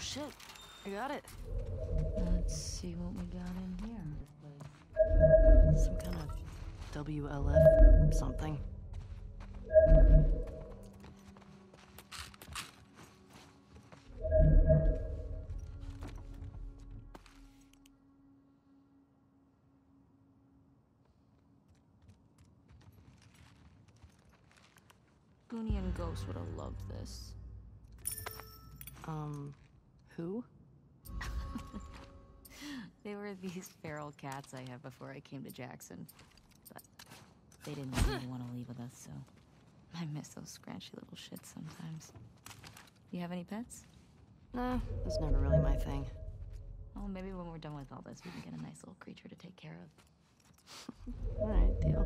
shit. I got it. Let's see what we got in here. Some kind of WLF something. Goonie and Ghost would have loved this. Who? They were these feral cats I had before I came to Jackson. But they didn't really want to leave with us, so I miss those scratchy little shits sometimes. You have any pets? Nah, that's never really my thing. Oh, maybe when we're done with all this, we can get a nice little creature to take care of. Alright, deal.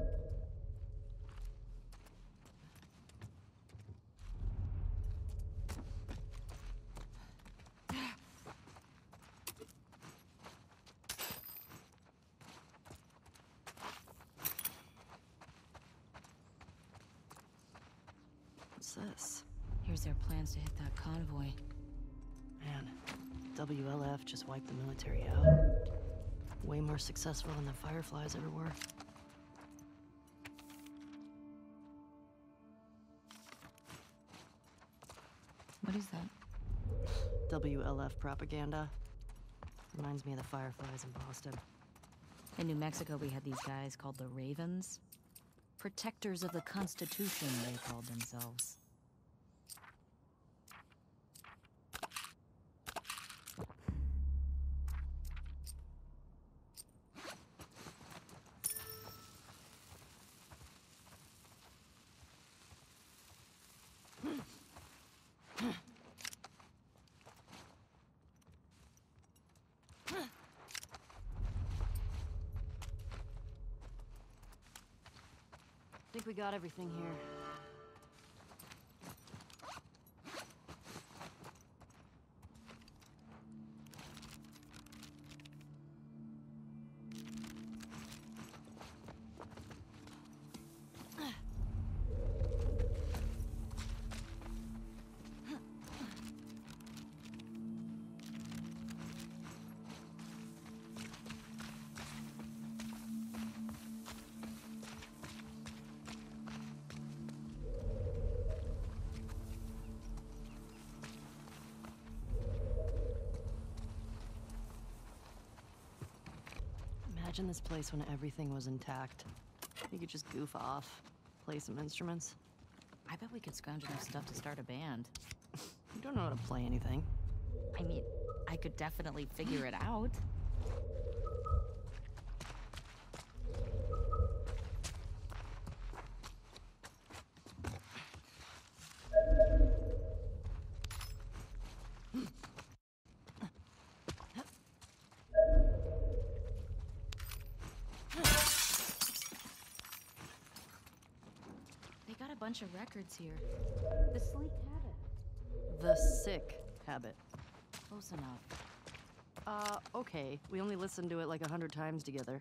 What's this? Here's their plans to hit that convoy. Man, WLF just wiped the military out. Way more successful than the Fireflies ever were. What is that? WLF propaganda. Reminds me of the Fireflies in Boston. In New Mexico, we had these guys called the Ravens. Protectors of the Constitution, they called themselves. I think we got everything here. Imagine this place when everything was intact. You could just goof off, play some instruments. I bet we could scrounge enough stuff to start a band. You don't know how to play anything. I mean, I could definitely figure it out. They got a bunch of records here. The Sleek Habit. The Sick Habit. Close enough. Okay. We only listened to it like 100 times together.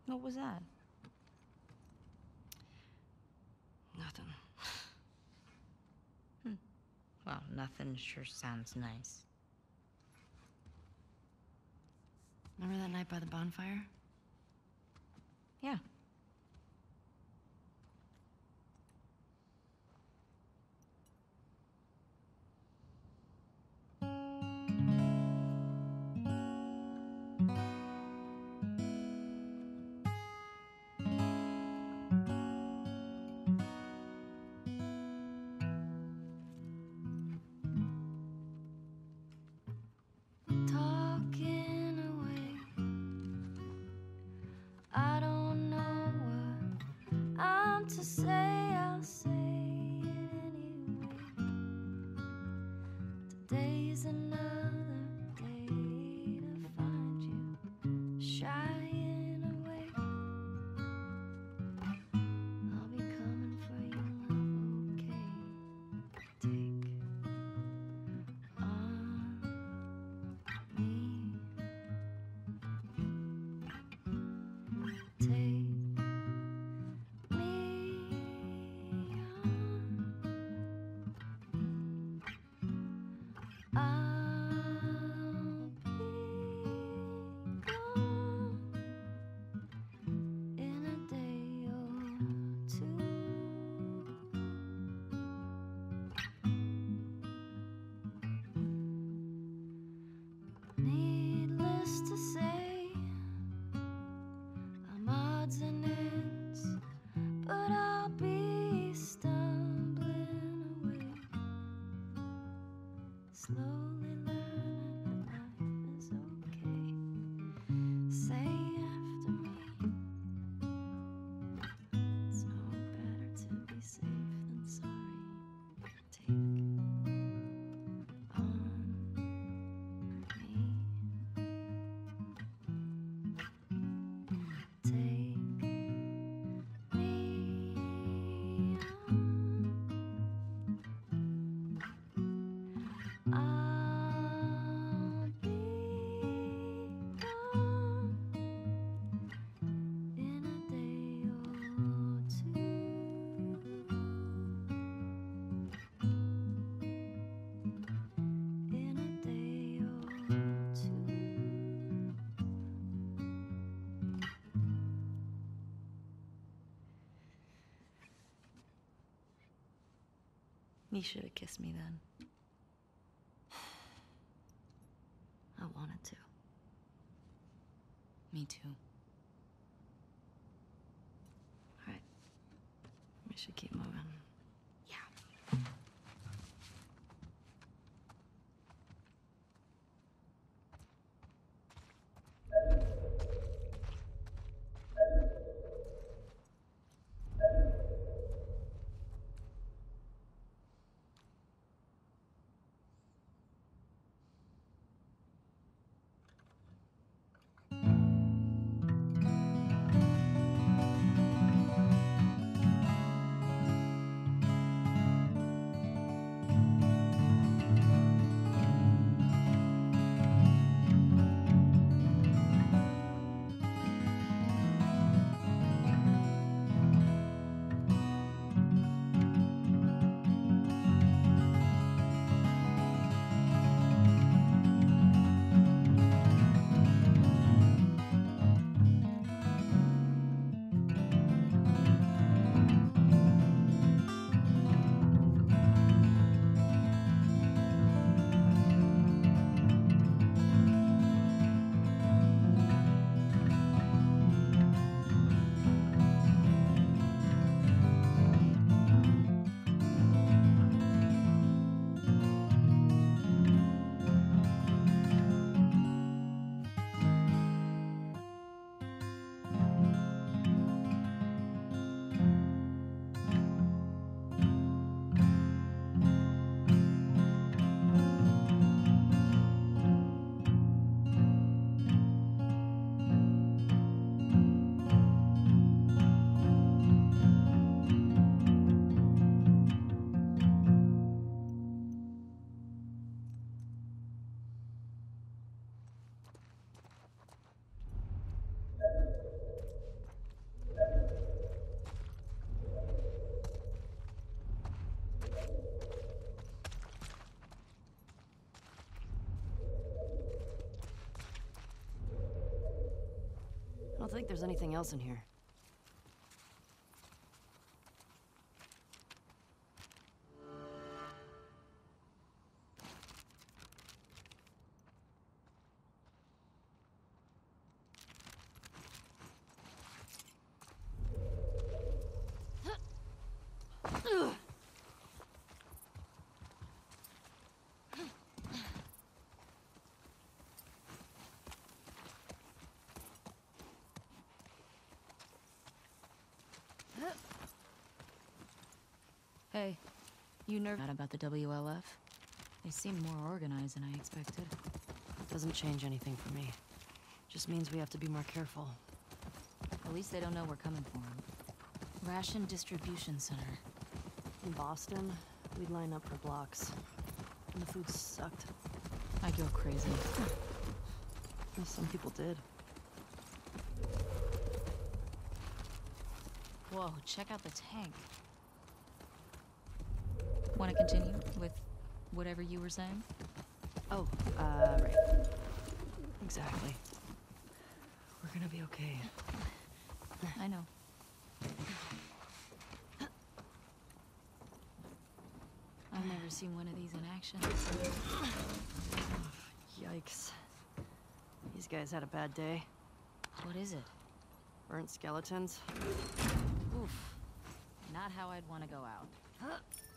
What was that? Nothing. Well, nothing sure sounds nice. Remember that night by the bonfire? Yeah. Talking away. I don't know what I'm to say. I'll say it anyway. Today's another day to find you shying away. I'll be coming for you, love, okay? Take on me. Take me on. I'll be gone in a day or two. Needless to say, I'm odds and ends, but I'll be stumbling away, slowly learning that life is okay. Say after me, it's no better to be safe than sorry. Take on me. Take me on. I'll be gone in a day or two. In a day or two. You should have kissed me then. I wanted to. Me too. All right. We should keep moving. Yeah. don't think there's anything else in here. Hey, you nervous about the WLF? They seem more organized than I expected. Doesn't change anything for me. Just means we have to be more careful. At least they don't know we're coming for them. Ration Distribution Center. In Boston, we'd line up for blocks. And the food sucked. I'd go crazy. Some people did. Whoa, check out the tank. Want to continue with whatever you were saying? Oh, right. Exactly. We're gonna be okay. I know. I've never seen one of these in action. Yikes. These guys had a bad day. What is it? Burnt skeletons. Oof. Not how I'd want to go out.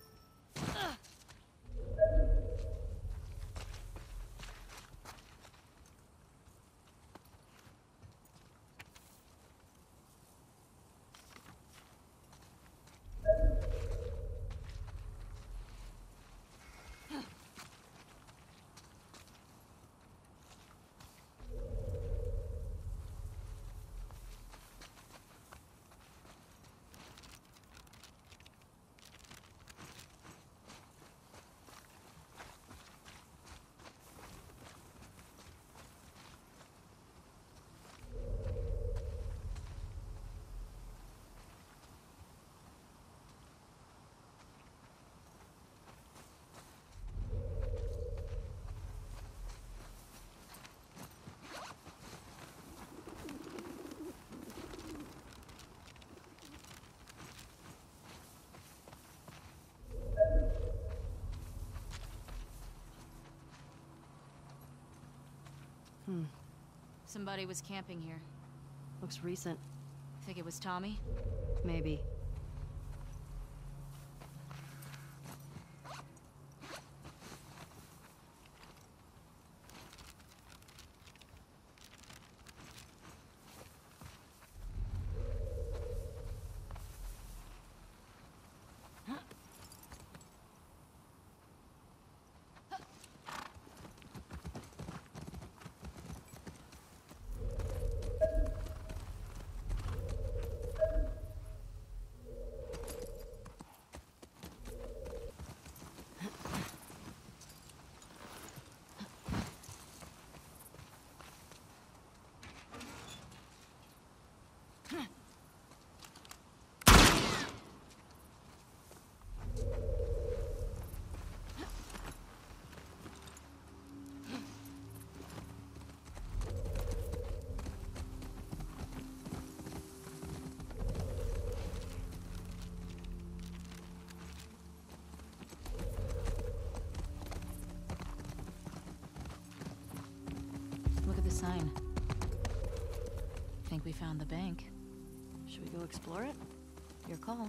Somebody was camping here. Looks recent. Think it was Tommy? Maybe. Look at the sign. Think we found the bank. Should we go explore it? Your call.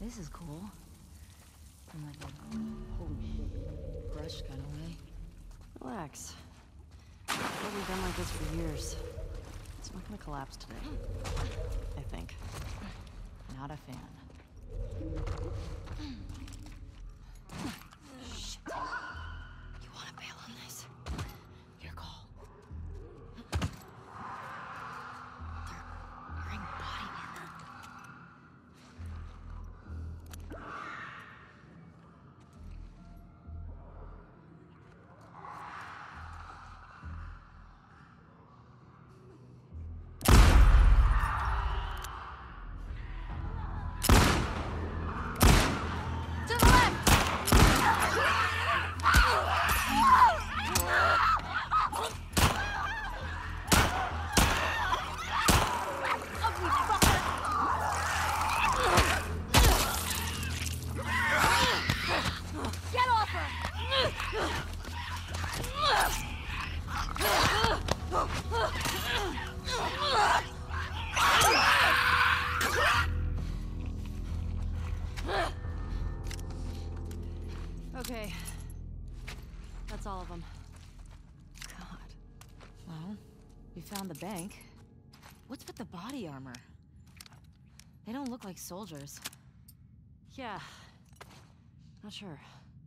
This is cool. In like a holy shit, brush kind of way. Relax. I've probably been like this for years. It's not gonna collapse today. I think. Not a fan. Shit. You wanna bail on this? Your call. They're wearing body armor. Okay. That's all of them. God. Well, we found the bank. What's with the body armor? They don't look like soldiers. Yeah. Not sure.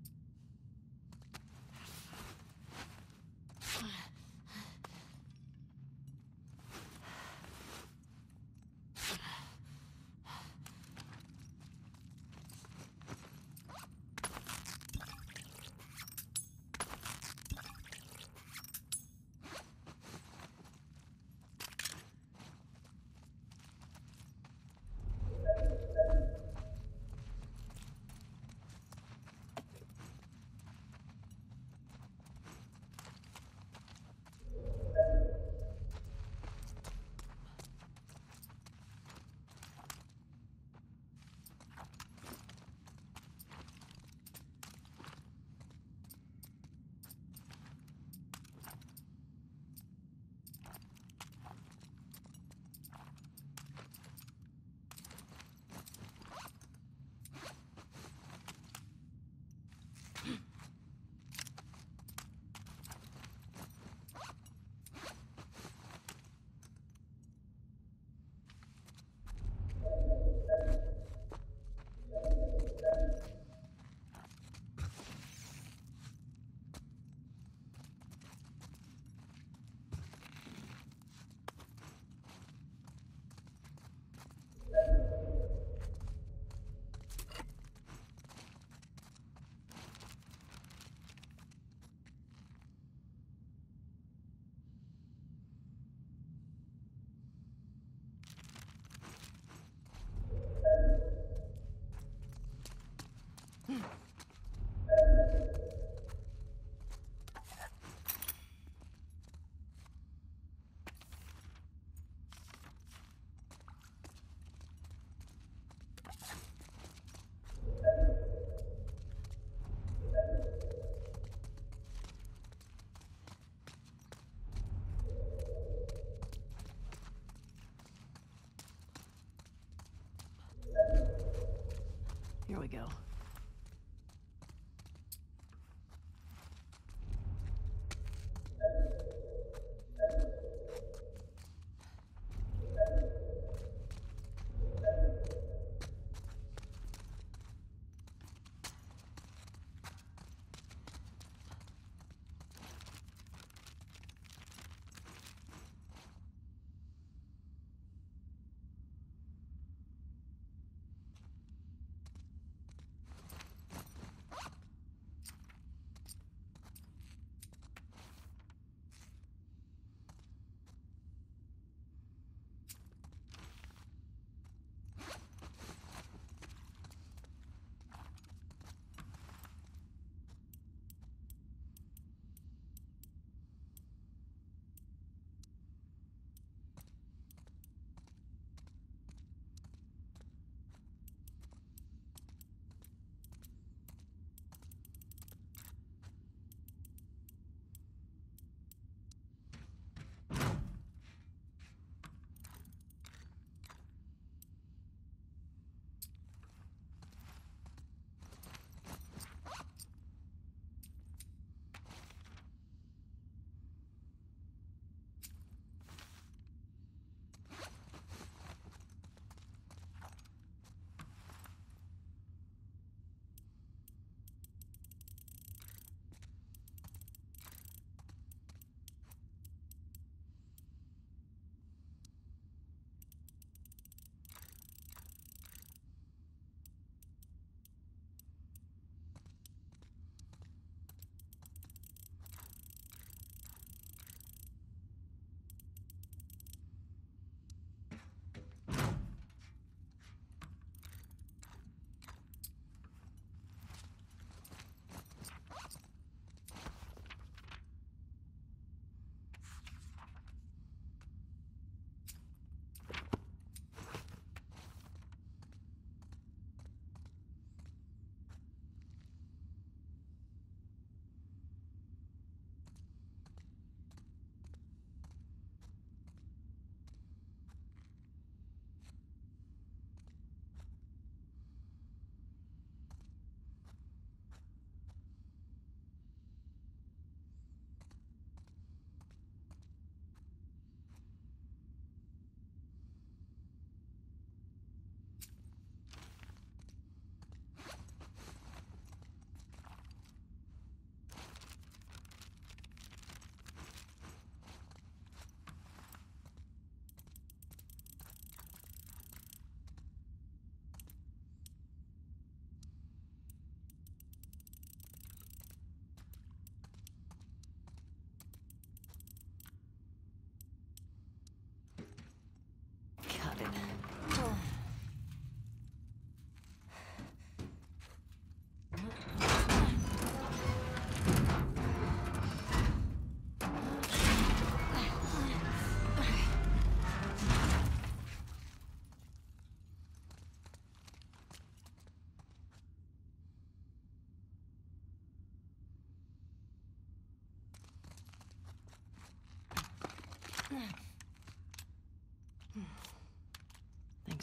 Here we go.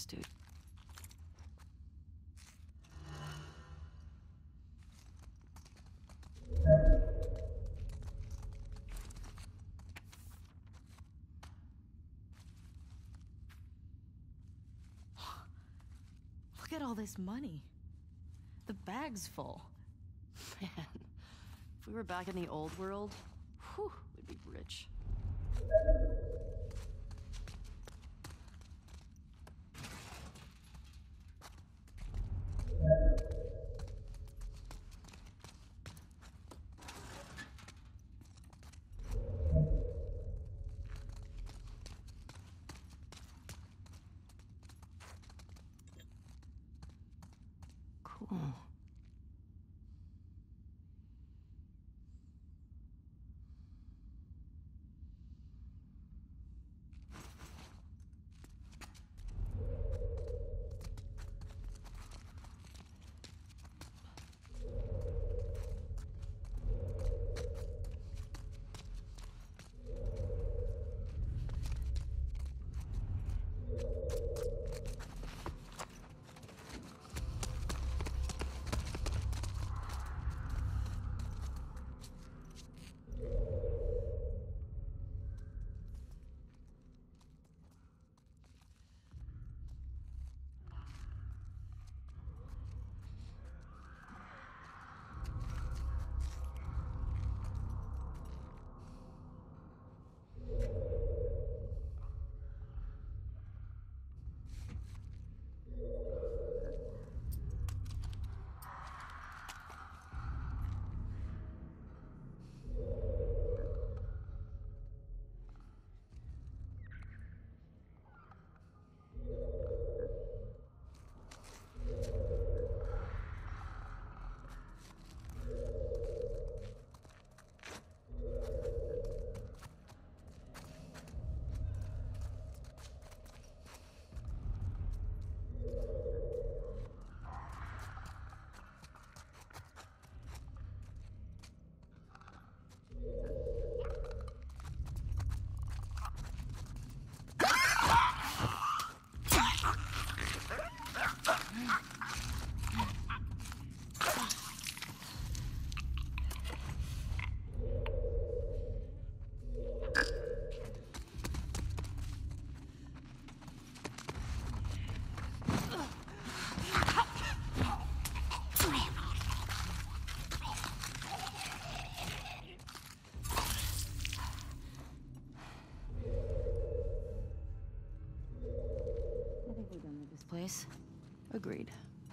Thanks, dude. Look at all this money. The bag's full. Man, if we were back in the old world, whew, we'd be rich. Cool. Place. Agreed.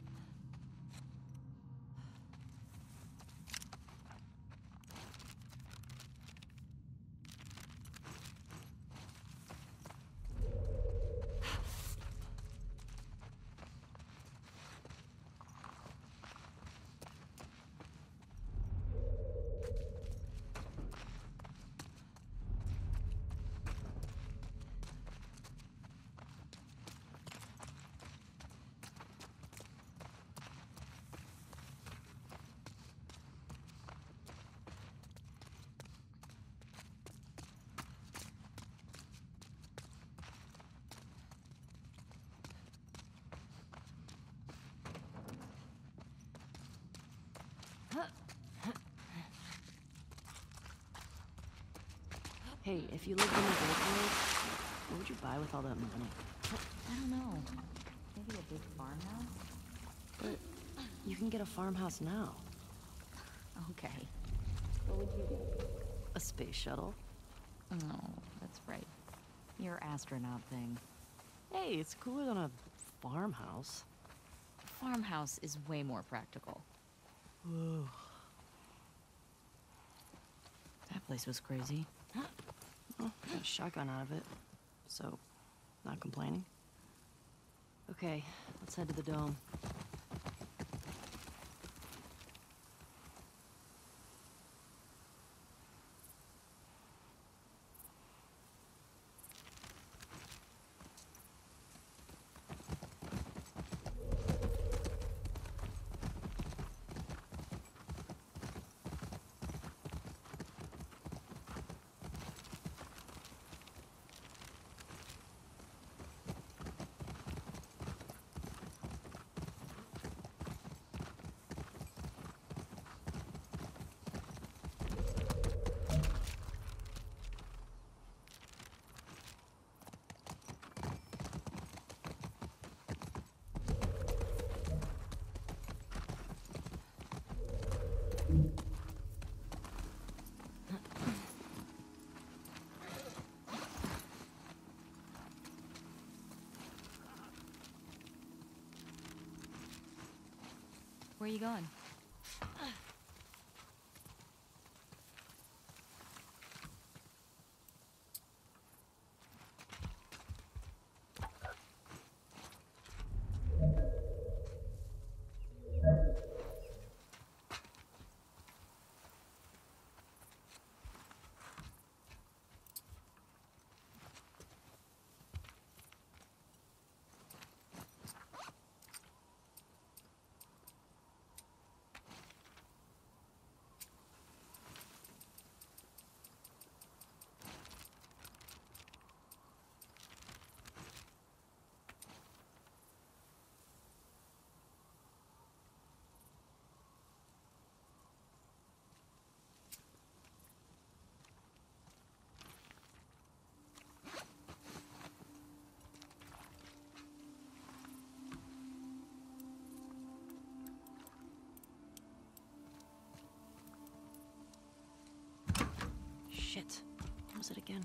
Hey, if you lived in the old world, what would you buy with all that money? I don't know. Maybe a big farmhouse? But you can get a farmhouse now. Okay. What would you get? A space shuttle. No, that's right. Your astronaut thing. Hey, it's cooler than a farmhouse. A farmhouse is way more practical. Whoa. That place was crazy. Well, got a shotgun out of it, so not complaining. Okay, let's head to the dome. Where are you going? Shit. What was it again?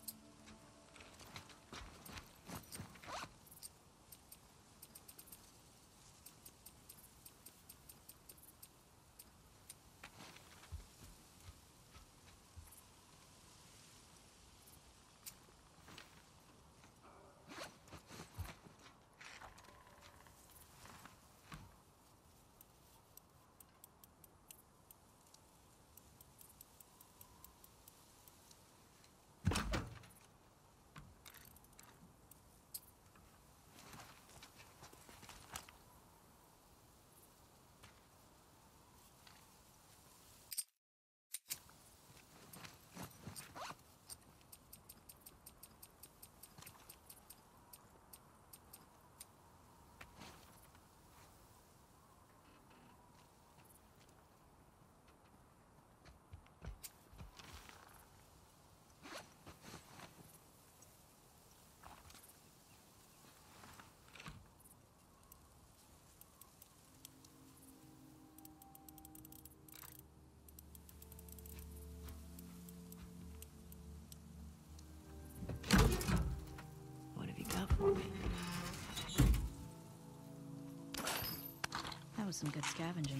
What have you got for me? That was some good scavenging.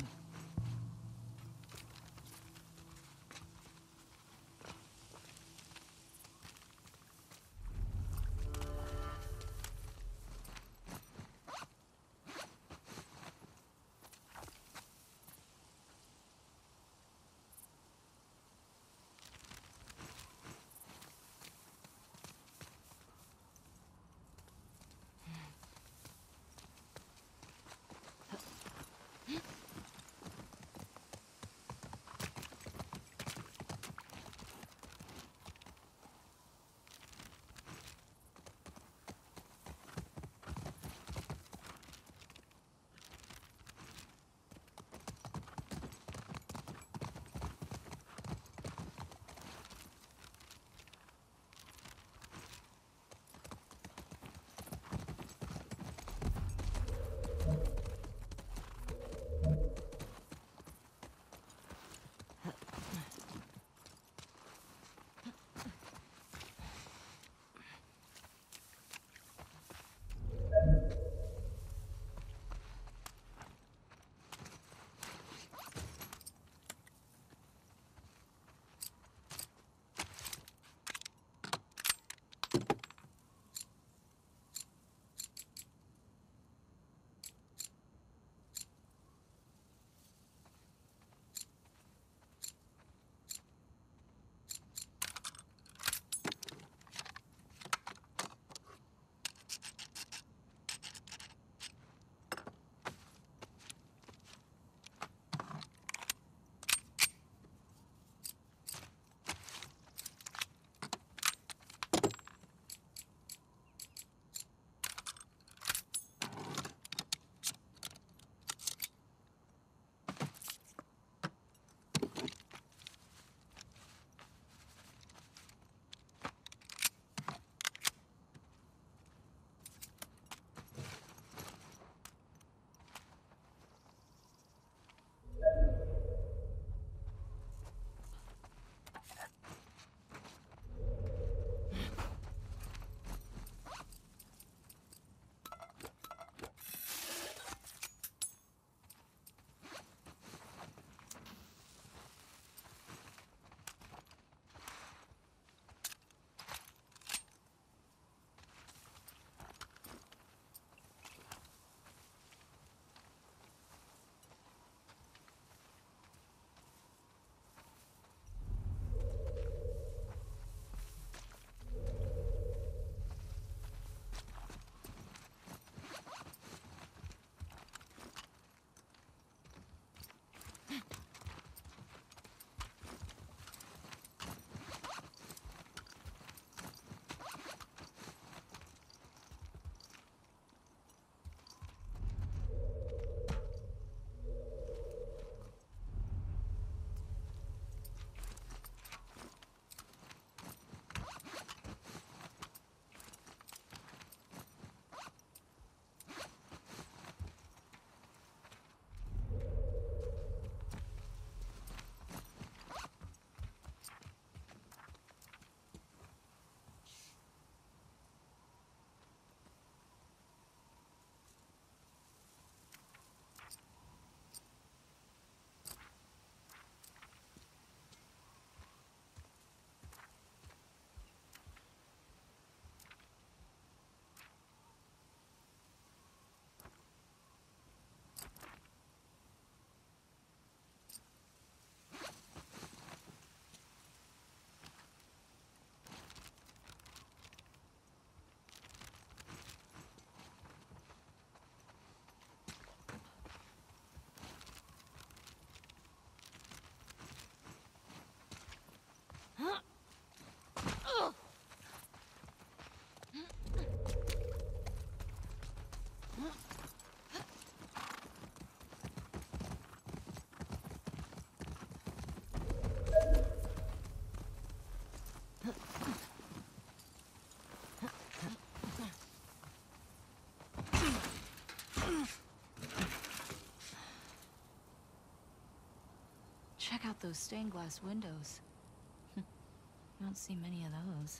Check out those stained glass windows. You don't see many of those.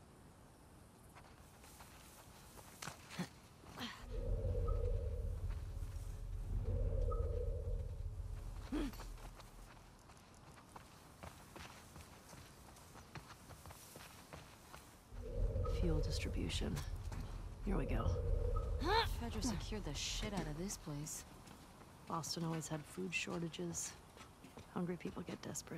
Fuel distribution. Here we go. Fedra secured the shit out of this place. Boston always had food shortages. Hungry people get desperate.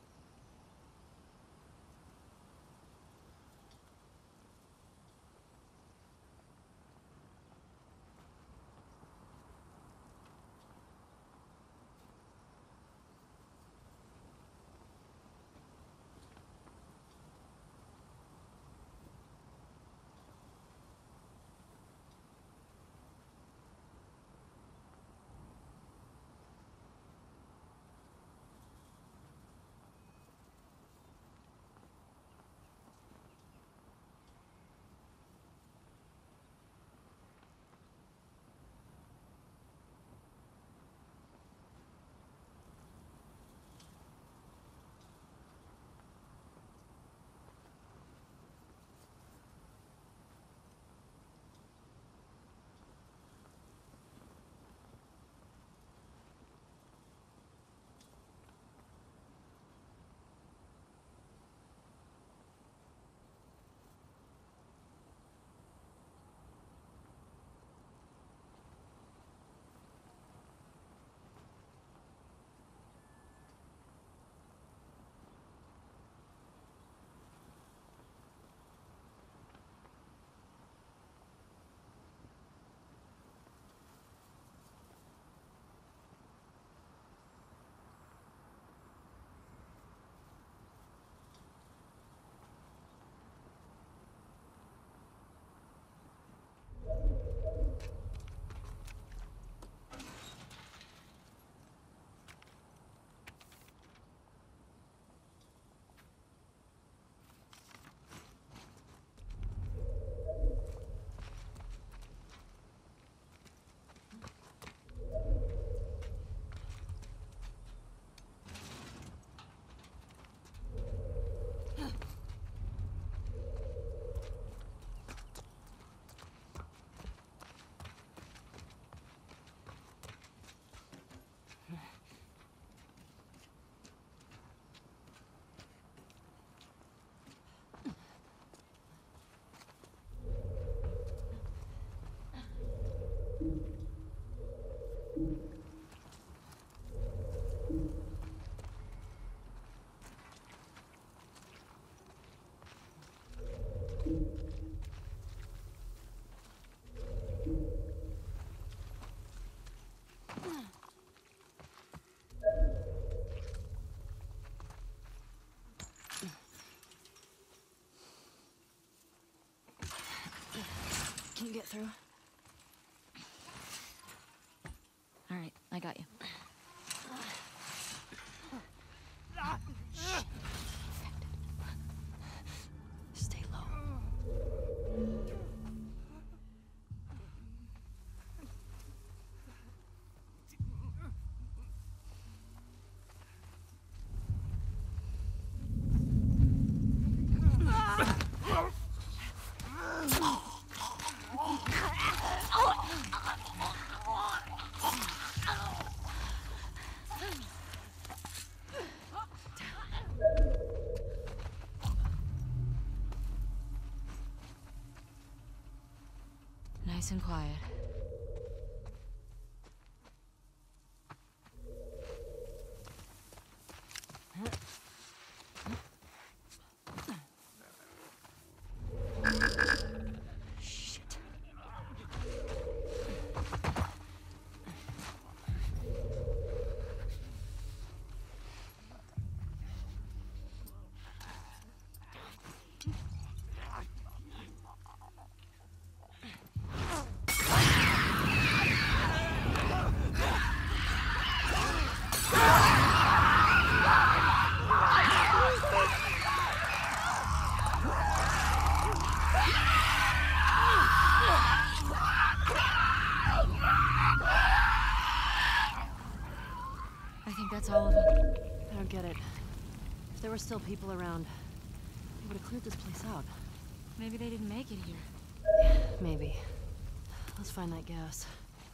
Can you get through? All right, I got you. Stay low. Nice and quiet. Shit. don't get it. If there were still people around, they would have cleared this place out. Maybe they didn't make it here. Maybe. Let's find that gas.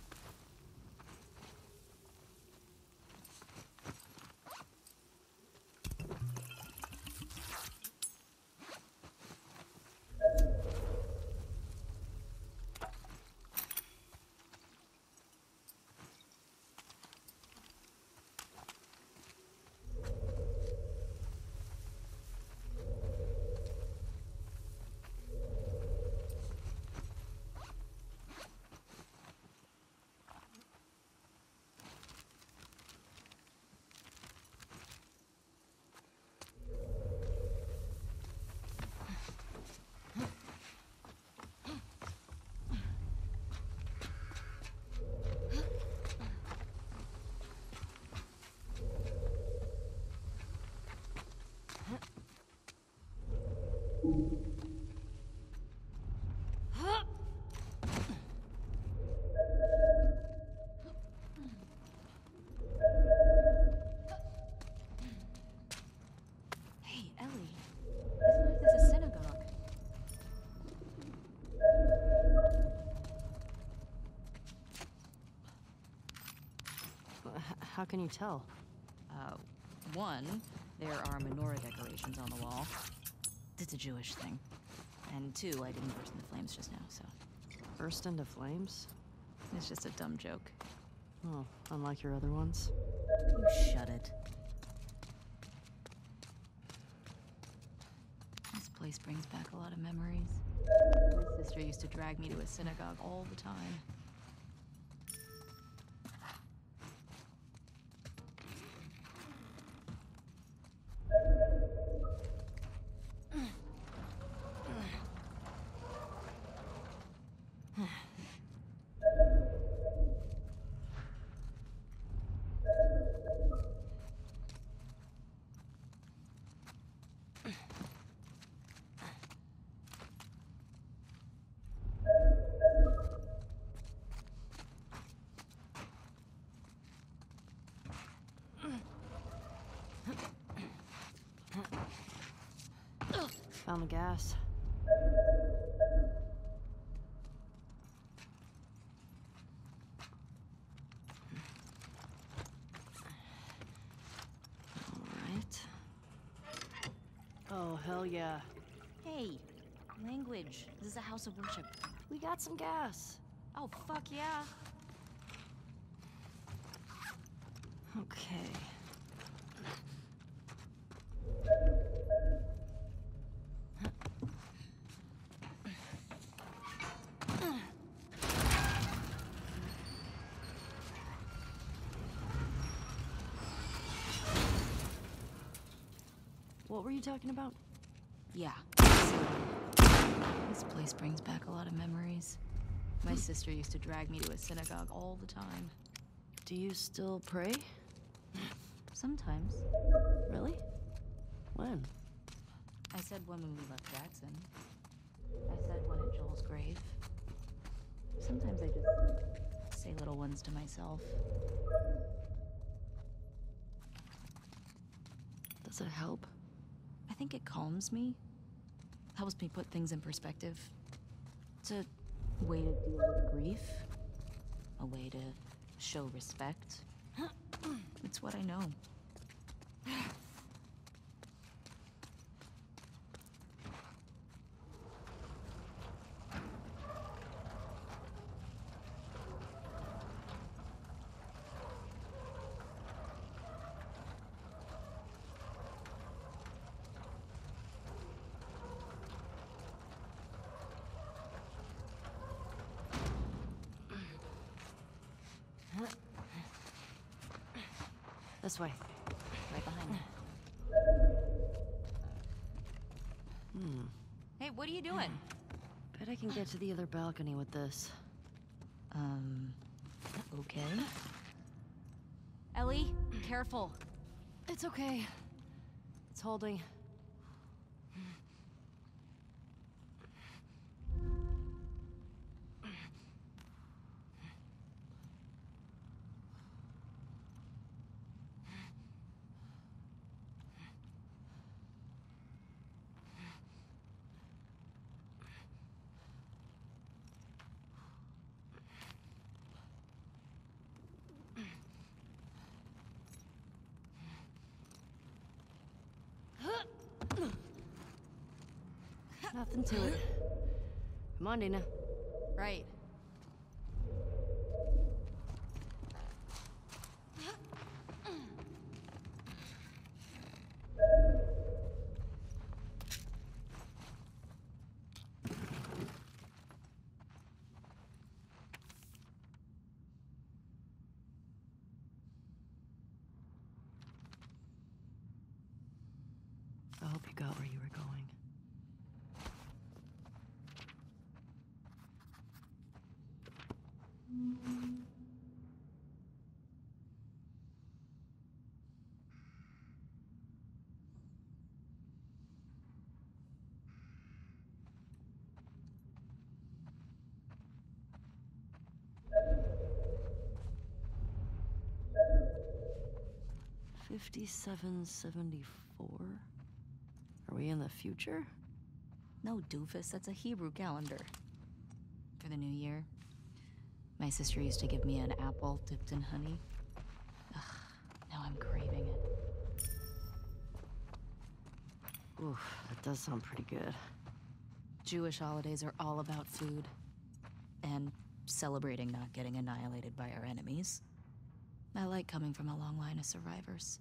Hey, Ellie. This place is a synagogue. How can you tell? One, there are menorah decorations on the wall. It's a Jewish thing. And two, I didn't burst into flames just now, so... Burst into flames? It's just a dumb joke. Oh, unlike your other ones? You shut it. This place brings back a lot of memories. My sister used to drag me to a synagogue all the time. Found the gas. All right. Oh, hell yeah. Hey, language. This is a house of worship. We got some gas. Oh, fuck yeah. Okay. What were you talking about? Yeah. This place brings back a lot of memories. My sister used to drag me to a synagogue all the time. Do you still pray? Sometimes. Really? When? I said when we left Jackson. I said one at Joel's grave. Sometimes I just say little ones to myself. Does it help? I think it calms me. Helps me put things in perspective. It's a way to deal with grief. A way to show respect. It's what I know. This way. Right behind you. Hey, what are you doing? Bet I can get to the other balcony with this. Okay. Ellie, careful. It's okay. It's holding. Nothing to it. Come on, Dina. Right. I hope you got where you were going. $57.74. Are we in the future? No, doofus, that's a Hebrew calendar. For the new year, my sister used to give me an apple dipped in honey. Ugh, now I'm craving it. Oof, that does sound pretty good. Jewish holidays are all about food. And celebrating not getting annihilated by our enemies. I like coming from a long line of survivors.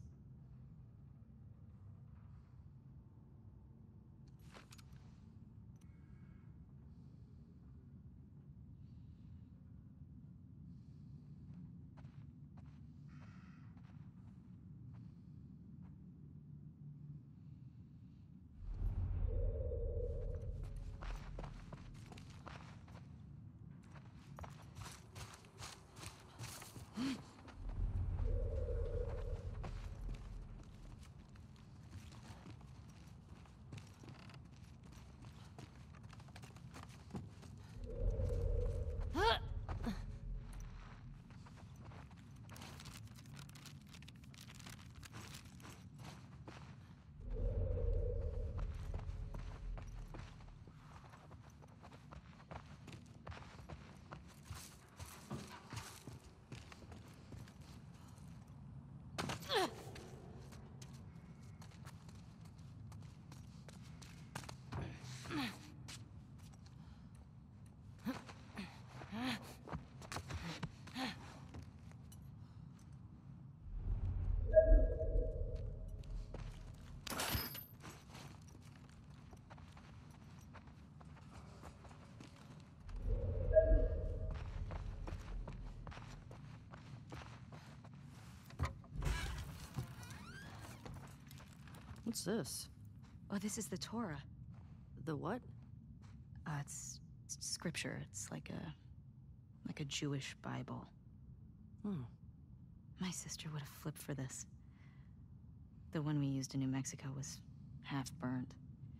What's this? Oh, this is the Torah. The what? It's scripture. It's like a Jewish Bible. Hmm. My sister would have flipped for this. The one we used in New Mexico was half burned.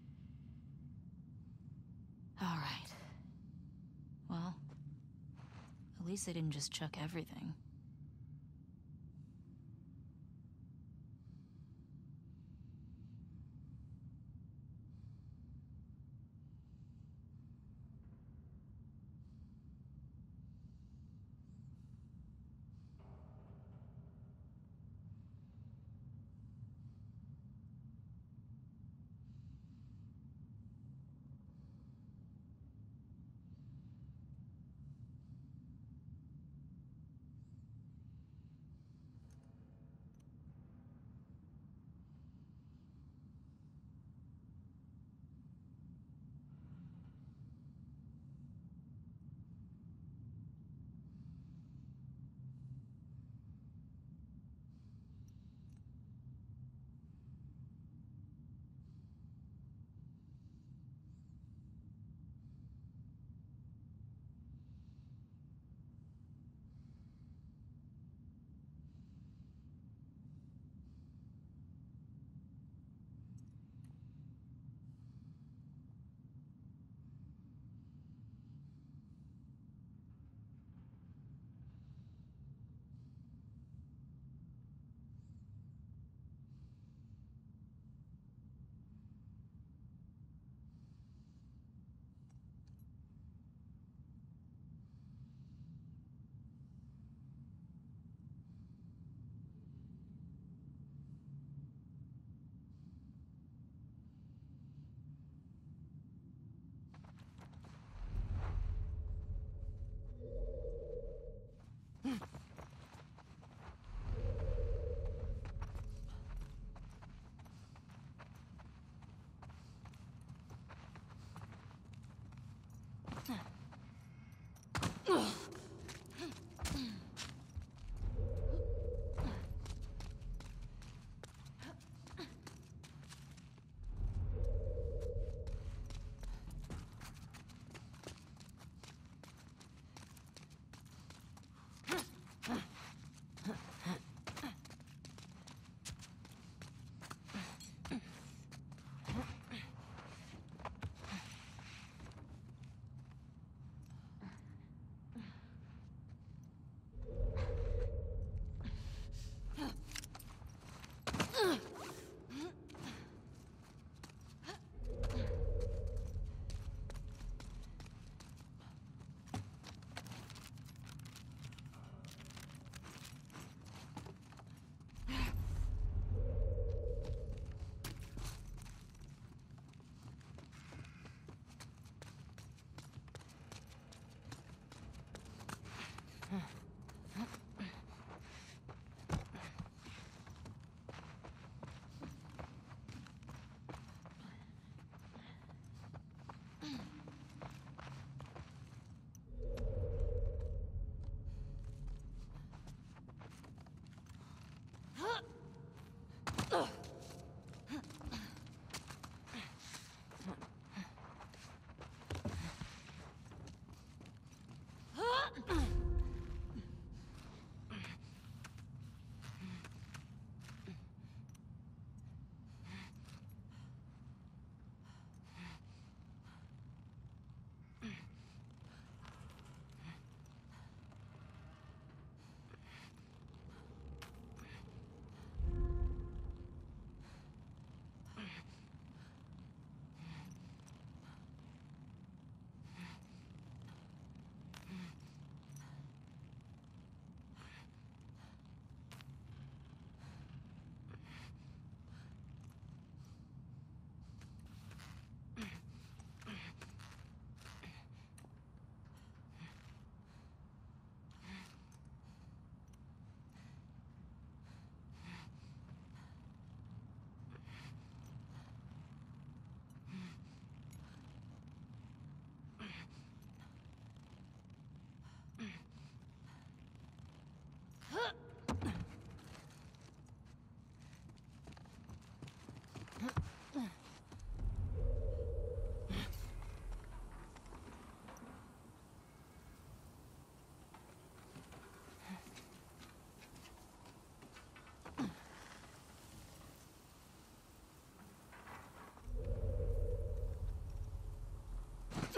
All right. Well, at least they didn't just chuck everything.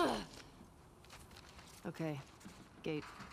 Okay, gate.